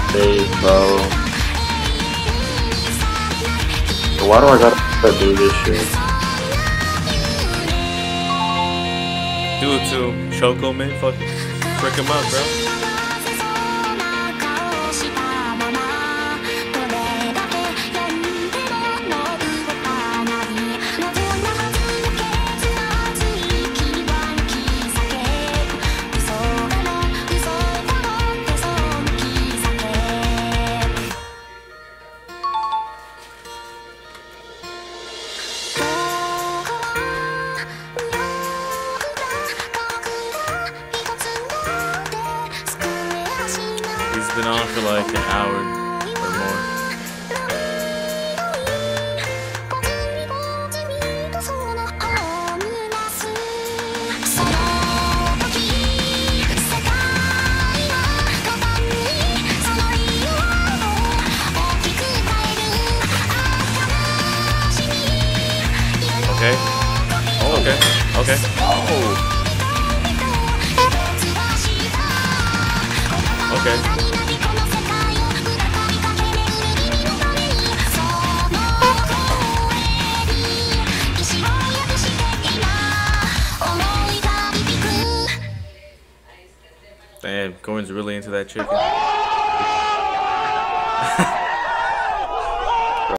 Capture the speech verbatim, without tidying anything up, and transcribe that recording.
days, bro. Why do I gotta do this shit? Do it to him. Choco, man. Fucking break him up, bro. He's been on for like an hour or more. Okay. Oh, okay. Okay. Oh. Okay. Damn, Gordon's really into that chicken.